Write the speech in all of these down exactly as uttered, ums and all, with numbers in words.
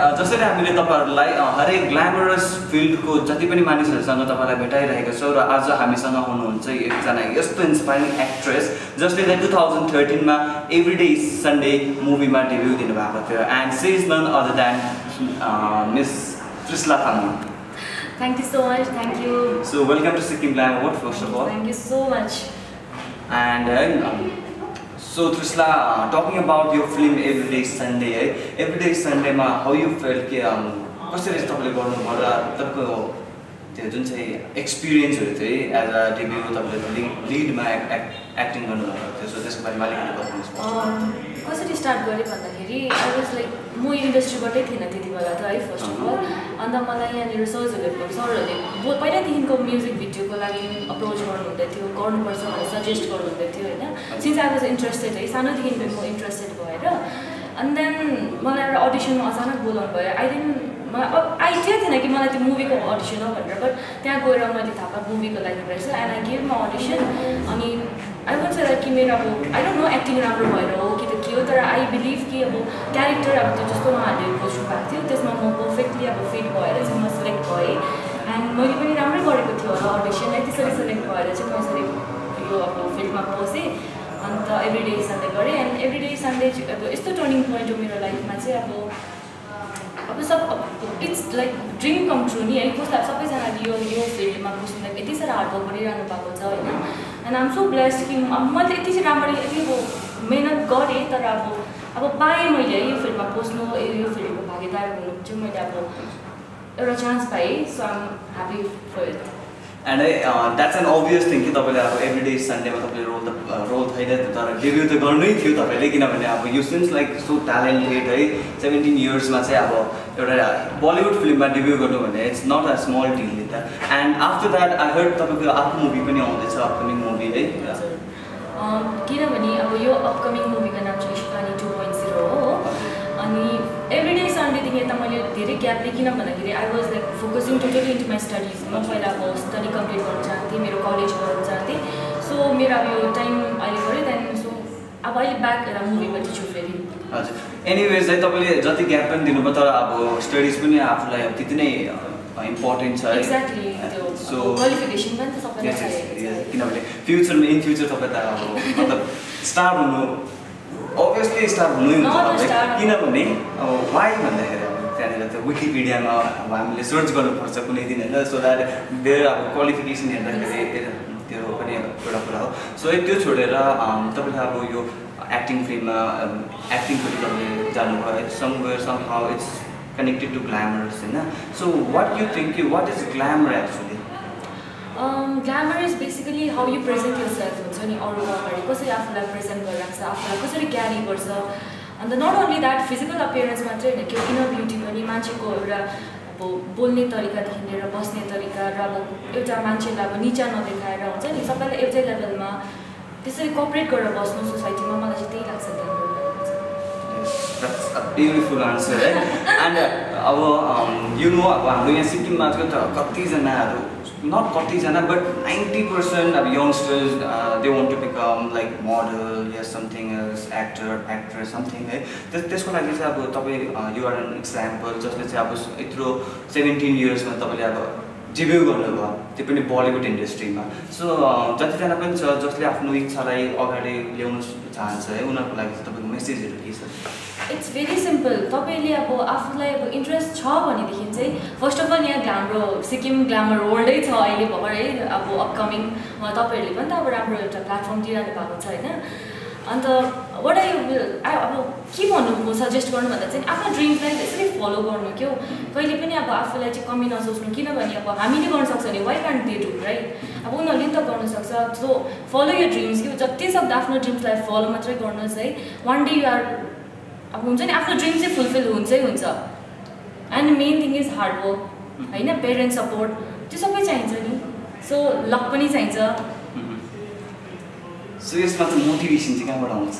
जसरी हामीले तपाईहरुलाई हरेक ग्ल्यामरस फिल्डको जति पनि मानिसहरुसँग तपाईलाई भेटाइरहेको छौं र आज हामीसँग हुनुहुन्छ एकजना यस्तो इन्स्पायरिङ एक्ट्रेस जसले चाहिँ two thousand thirteen मा एभ्रीडे सन्डे मुभीमा डेब्यु दिनुभएको थियो and she is none other than miss Trishala Tamang. Thank you so much. Thank you. So welcome to Sikkim Glamour World first of all. Thank you so much. And uh, so Trishala, uh, talking about your film Everyday Sunday, eh? Everyday Sunday ma how you felt कि कसरी तपाईले गर्नु भयो तपाईको त्यो जुन चाहिँ experience हो त्यो एज अ डेब्यु तपाईले लीड मा एक्टिङ गर्नु भएको थियो सो त्यसको बारेमा अलिकति बताउनुस् कसरी स्टार्ट गरे भन्दाखेरि आई वाज लाइक म इन्डस्ट्रीबाटै थिएन त्यति बेला त है फर्स्ट अफ अल अन्त मलाई यहाँनिर सरहरूले सरहरूले पहिलादेखिको म्युजिक भिडियोको लागि अप्रोच गर्नुहुँदै थियो गर्नुपर्छ भनेर सजेस्ट गर्नुहुँदै थियो होइन सिन्स आई वाज इन्ट्रेस्टेड है सानोदेखि म इन्ट्रेस्टेड भएर एन्ड देन मलाई एउटा अडिसनमा अचानक बोलाउनु भयो आई डिन्ट अब आइडिया थिएन कि मलाई त्यो मुभीको अडिसन हो भनेर बट त्यहाँ गएर मैले थाहा पाएँ मुभीको लागि रहेछ एन्ड आई गिभ म अडिसन अनि आई वन्ट से लाइक कि मेरो अब आई डोन्ट नो एक्टिङ राम्रो भएर हो कि त के हो तर आई बिलिभ कि अब क्यारेक्टर अब त्यो जस्तो उहाँहरूले खोज्नु भएको थियो त्यसमा म पर्फेक्टली अब फिट भएर चाहिँ म सिलेक्ट भएँ एन्ड मैले पनि राम्रै गरेको थियो होला अडिसनलाई त्यसरी सिलेक्ट भएर चाहिँ म यसरी यो अब फिल्डमा पसेँ अन्त एभ्रिडे सन्डे गरेँ एन्ड एभ्रिडे सन्डे चाहिँ अब यस्तो टर्निङ पोइन्ट हो मेरो लाइफमा चाहिँ अब अब सब it's like dream come true नि है कसलाई सबैजनाले यो यो फिल्डमा पस्नु लाइक यति साह्रो हार्डवर्क गरिरहनु भएको छ होइन एन्ड आइम सो ब्लेस्ड कि मैले यति चाहिँ राम्ररी यति अब मेहनत गरेँ तर अब अब पाएँ मैले यो फिल्डमा पस्नु यो फिल्डको भागीदार हुनु चाहिँ मैले अब एउटा चान्स पाएँ so I'm happy for it and that's an obvious thing कि तपाईँले अब एभ्रिडे सन्डेमा तपाईँले रोल त रोल छैन तर डेब्यु त गर्नै थियो तपाईँले किनभने अब यो सिन्स लाइक सो ट्यालेन्टेड है सेभेन्टिन इयर्समा चाहिँ अब एउटा बलिउड फिल्ममा डेब्यु गर्नु भने it's not a small deal नि त and after that I heard तपाईँको आफ्नो मुभी पनि आउँदैछ अपकमिङ मुभी है किनभने अब यो अपकमिङ मुभीको नाम चाहिँ शिकानी टू पोइन्ट जिरो हो अनि एभ्रिडे सन्डेदेखि यता मैले धेरै ग्याप लिएँ किन भन्दाखेरि I was like focusing totally into my studies म पहिला अब स्टडी कम्प्लिट गर्न चाहन्थेँ मेरो कलेज गर्न चाहन्थेँ सो मेरो अब यो टाइम अहिले गऱ्यो त्यहाँदेखि सो अब अहिले ब्याक एउटा मुभीपट्टि छु फेरि हजुर एनिवेज है तपाईँले जति ग्याप पनि दिनुभयो तर अब स्टडिज पनि आफूलाई अब त्यति नै इम्पोर्टेन्ट छ एक्ज्याक्टली त्यो सो क्वालिफिकेसन पनि त सबैलाई चाहिएको छ किनभने फ्युचरमा इन फ्युचर तपाईँ त अब मतलब स्टार हुनु अभियसली स्टार हुनै हुन्छ किनभने अब वाइ भन्दाखेरि अब त्यहाँनिर त्यो विकिपिडियामा अब हामीले सर्च गर्नुपर्छ कुनै दिन होइन सो द्याट धेरै अब क्वालिफिकेसन हेर्दाखेरि त्यो पनि एउटा कुरा हो सो त्यो छोडेर तपाईँले अब यो एक्टिङ फिल्डमा एक्टिङपट्टि तपाईँले जानुभयो somewhere some how it's connected to glamorous होइन so what you think what is glamour actually glamour is basically how you present your self हुन्छ नि अरूको अगाडि कसरी आफूलाई प्रेजेन्ट गरिरहेको छ आफूलाई कसरी क्यारी गर्छ अन्त not only that physical appearance मात्रै होइन कि इनर ब्युटी पनि मान्छेको एउटा अब बोल्ने तरिकादेखि लिएर बस्ने तरिका र अब एउटा मान्छेलाई अब निचा नदेखाएर हुन्छ नि सबैलाई एउटै लेभलमा त्यसरी कोअपरेट गरेर बस्नु सोसाइटीमा मलाई चाहिँ त्यही लाग्छ glamour That's a beautiful answer, right? And uh, our, um, you know, अब हाम्रो यहाँ सिक्किममा चाहिँ त कतिजनाहरू not कतिजना but ninety percent of youngsters uh, they want to become like model or something else, actor, actress, something है त्यसको लागि चाहिँ अब तपाईँ you are an example जसले चाहिँ अब यत्रो seventeen yearsमा तपाईँले अब डेब्यु गर्नुभयो त्यो पनि बलिउड इन्डस्ट्रीमा सो जतिजना पनि छ जसले आफ्नो इच्छालाई अगाडि ल्याउन चाहन्छ है उनीहरूको लागि चाहिँ तपाईँको मेसेजहरू के छ इट्स भेरी सिम्पल तपाईँले अब आफूलाई अब इन्ट्रेस्ट छ भनेदेखि चाहिँ फर्स्ट अफ अल यहाँ हाम्रो सिक्किम ग्ल्यामर वर्ल्डै छ अहिले भर्खर है अब अपकमिङ तपाईँहरूले पनि त अब राम्रो एउटा प्लेटफर्म दिइरहनु भएको छ होइन अन्त वाट आई विल आई अब के भन्नु म सजेस्ट गर्नु भन्दा चाहिँ आफ्नो ड्रिम्सलाई त्यसरी फलो गर्नु क्या कहिले पनि अब आफूलाई चाहिँ कमी नसोच्नु किनभने अब हामीले गर्न सक्छ नि why can't they do right अब उनीहरूले नि त गर्नु सक्छ सो फलो यर ड्रिम्स कि जति सक्दो आफ्नो ड्रिम्सलाई फलो मात्रै गर्नुहोस् है वान डे यु आर अब हुन्छ नि आफ्नो ड्रिम चाहिँ फुलफिल हुन्छै हुन्छ and main thing is hard work होइन पेरेन्ट्स सपोर्ट त्यो सबै चाहिन्छ नि सो लक पनि चाहिन्छ सो यसमा चाहिँ मोटिभेसन चाहिँ कहाँबाट आउँछ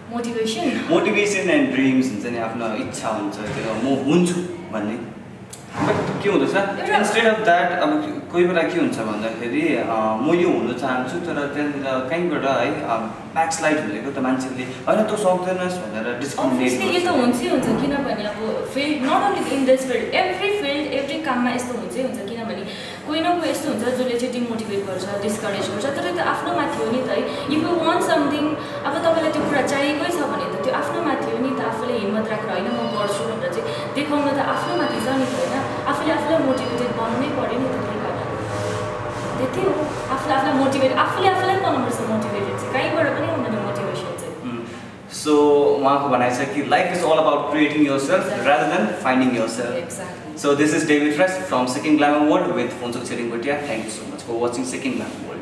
मोटिभेसन मोटिभेसन एन्ड ड्रिम्स हुन्छ नि आफ्नो इच्छा हुन्छ त्यो म हुन्छु भन्ने बट के हुँदछ इन्स्टेड अफ द्याट अब कोही बेला के हुन्छ भन्दाखेरि म यो हुन चाहन्छु तर त्यहाँनिर कहीँबाट है ब्याकस्लाइड भनेको त मान्छेले होइन तँ सक्दैनस् भनेर डिस्क्रिमिनेट यो त हुन्छै हुन्छ किनभने अब field not only in this field every field every काममा यस्तो हुन्छै हुन्छ किनभने कोही न कोही यस्तो हुन्छ जसले चाहिँ डिमोटिभेट गर्छ डिस्करेज गर्छ तर त्यो आफ्नो माथि हो नि त है इफ यु वान्ट समथिङ अब तपाईँलाई त्यो कुरा चाहिएकै छ भने त त्यो आफ्नो माथि हो नि त आफूले हिम्मत राखेर होइन म गर्छु भनेर चाहिँ देखाउन त आफ्नो माथि छ नि त होइन आफूले आफूलाई मोटिभेटेड बनाउनै पऱ्यो नि त त्यही कारण त्यति हो आफूले आफूलाई मोटिभेट आफूले आफूलाई बनाउनुपर्छ मोटिभेटेड चाहिँ कहीँबाट पनि हुँदैन मोटिभेसन चाहिँ सो उहाँको भनाइ छ कि life is all about creating your self rather than finding your self exactly So this is David from Sikkim Glamour World with Phonsuk Sering Bhatia. Thank you so much for watching Sikkim Glamour World.